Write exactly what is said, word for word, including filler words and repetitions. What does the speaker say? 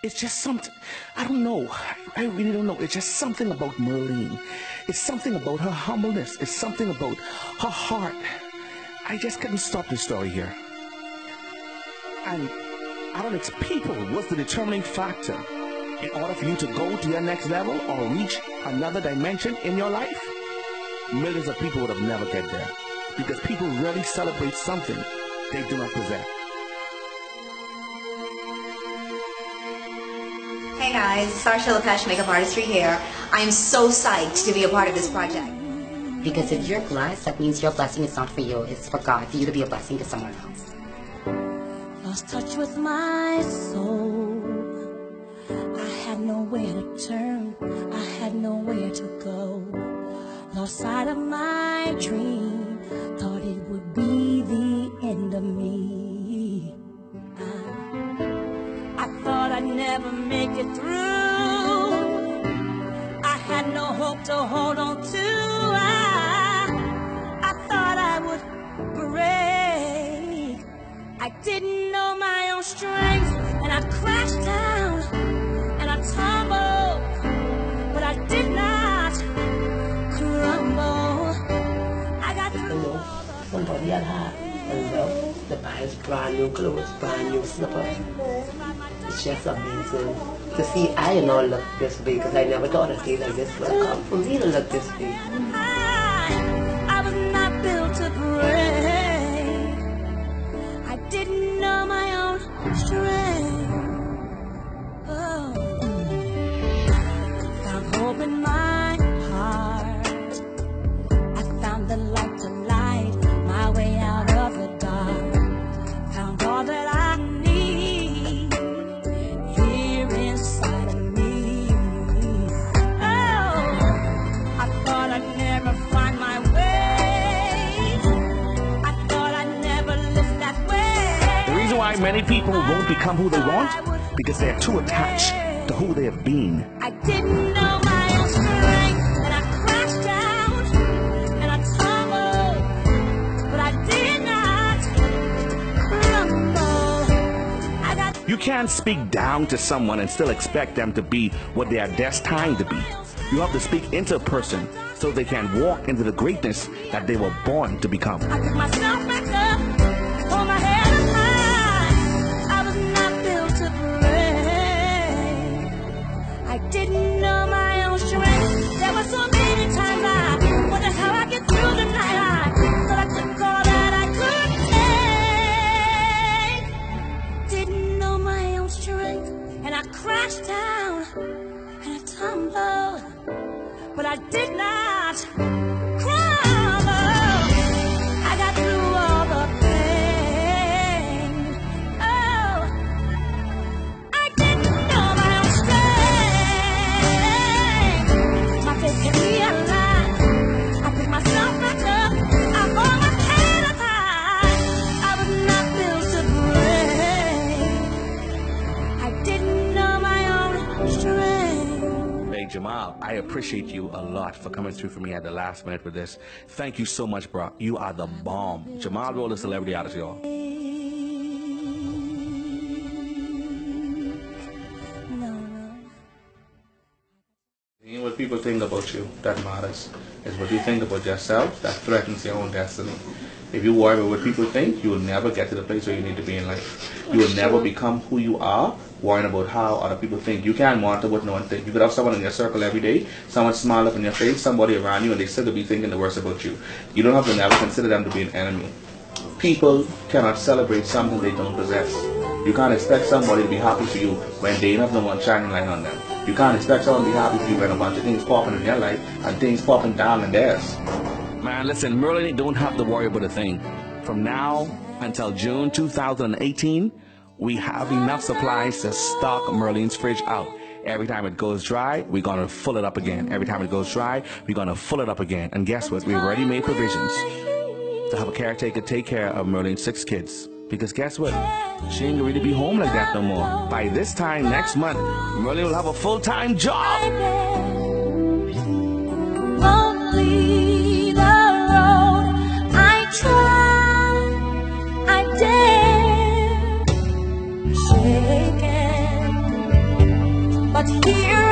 It's just something, I don't know, I really don't know. It's just something about Merlene. It's something about her humbleness. It's something about her heart. I just couldn't stop the story here. And I don't know, it's people was the determining factor in order for you to go to your next level or reach another dimension in your life. Millions of people would have never get there because people really celebrate something they do not possess. Hey guys, Sarsha Lapesh, makeup artistry here. I am so psyched to be a part of this project. Because if you're blessed, that means your blessing is not for you, it's for God, for you to be a blessing to someone else. Lost touch with my soul. I had nowhere to turn, I had nowhere to go. Lost sight of my dream, thought it would be the end of me. I, I thought I'd never make it through. I had no hope to hold on to. I, I thought I would break. I didn't know my own strength, and I crashed down, and I tumbled, but I did not crumble. I got through all the... Somebody had had, and well, the buys brand new clothes, brand new slippers. It's just amazing to see I and all look this way, because I never thought a day like this would come for me to look this way. I, I was not built to break. I didn't know my own strength. Oh. Found hope in my heart. I found the light to light my way out of the dark. Found all that I need here inside of me. Oh, I thought I'd never find my way. I thought I'd never live that way. The reason why many people won't become who they want, because they're too attached to who they have been. I didn't know my own strength, and I crashed down, and I tumbled, but I did not crumble. I got You can't speak down to someone and still expect them to be what they are destined to be. You have to speak into a person so they can walk into the greatness that they were born to become. I picked myself back up, hold my head up high. I was not built to break. I didn't know my own strength. There were so many times I wondered how I get through the night. I thought I took all that I could take. Didn't know my own strength, and I crashed down, and I tumbled, but I did not crumble. I got through all the pain. Oh, I didn't know my own strength. My faith kept me alive. I picked myself back up. I hold my head up high. I was not built to break. I didn't know my own strength. Hey Jamal, I appreciate you a lot for coming through for me at the last minute with this. Thank you so much, bro. You are the bomb. Jamal Roll, the celebrity artist, y'all. No, no. And what people think about you that matters. Is what you think about yourself that threatens your own destiny. If you worry about what people think, you will never get to the place where you need to be in life. You will never become who you are, worrying about how other people think. You can't monitor what no one thinks. You could have someone in your circle every day, someone smile up in your face, somebody around you, and they still could be thinking the worst about you. You don't have to never consider them to be an enemy. People cannot celebrate something they don't possess. You can't expect somebody to be happy for you when they have no one shining light on them. You can't expect someone to be happy for you when a bunch of things popping in their life and things popping down in theirs. Man, listen, Merlene don't have to worry about a thing. From now until June two thousand eighteen, we have enough supplies to stock Merlene's fridge out. Every time it goes dry, we're gonna fill it up again. Every time it goes dry, we're gonna fill it up again. And guess what? We've already made provisions to have a caretaker take care of Merlene's six kids. Because guess what? She ain't gonna really be home like that no more. By this time next month, Merlene will have a full-time job. Only the road I trod, I dare, shaken but here